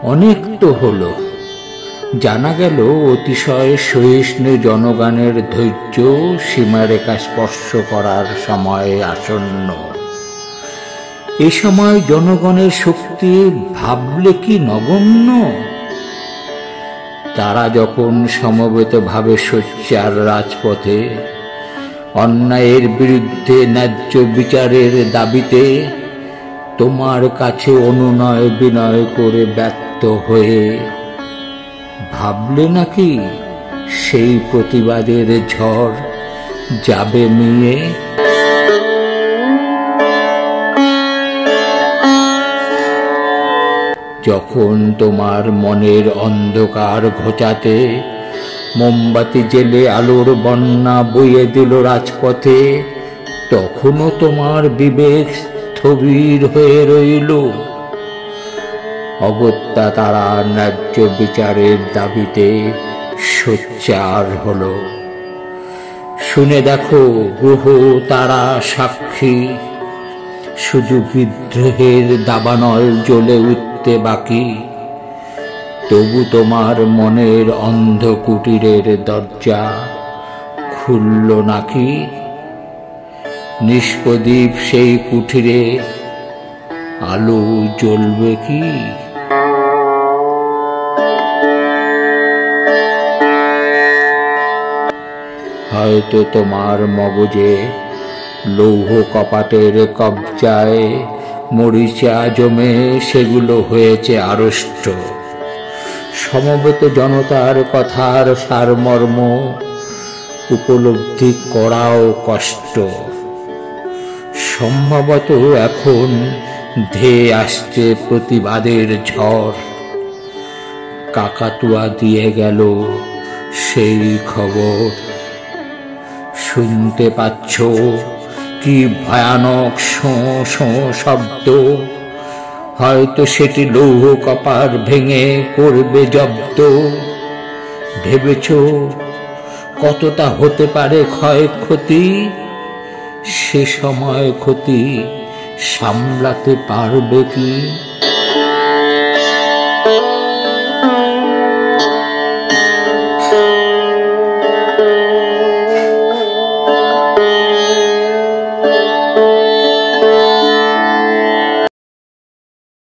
অনেক তো হলো, জানা গেল অতিশয় সহিষ্ণু জনগণের ধৈর্য সীমারেখা স্পর্শ করার সময় আসন্ন। এ সময় জনগণের শক্তি ভাবলে কি নগণ্য? তারা যখন সমবেতভাবে সোচ্চার রাজপথে অন্যায়ের বিরুদ্ধে ন্যায্য বিচারের দাবিতে তোমার কাছে অনুনয় বিনয় করে ব্যর্থ হয়ে, ভাবলে নাকি সেই প্রতিবাদের ঝড় যাবে নিয়ে? যখন তোমার মনের অন্ধকার ঘোচাতে মোমবাতি জেলে আলোর বন্যা বইয়ে দিল রাজপথে, তখনও তোমার বিবেক স্থবির হয়ে রইল। অগত্যা তারা ন্যায্য বিচারের দাবিতে সোচ্চার হলো। শুনে দেখো গ্রহ তারা সাক্ষী, শুধু বিদ্রোহের দাবানল জ্বলে উঠতে বাকি। তবু তোমার মনের অন্ধ কুটিরের দরজা খুলল নাকি? নিষ্প্রদীপ সেই কুঠিরে আলো জ্বলবে কি? হয়তো তোমার মগজে লৌহ কপাটের কবজায় মরিচা জমে সেগুলো হয়েছে আড়ষ্ট। সমবেত জনতার কথার সারমর্ম উপলব্ধি করাও কষ্ট। সম্ভবত এখন ধেয়ে আসছে প্রতিবাদের ঝড়। কাকাতুয়া দিয়ে গেল সেই খবর। শুনতে পাচ্ছ কি ভয়ানক শোঁ শোঁ শব্দ? হয়তো সেটি লৌহ কপাট ভেঙে করবে জব্দ। ভেবেছ কতটা হতে পারে ক্ষয়ক্ষতি? সে সময় ক্ষতি সামলাতে পারবে কি?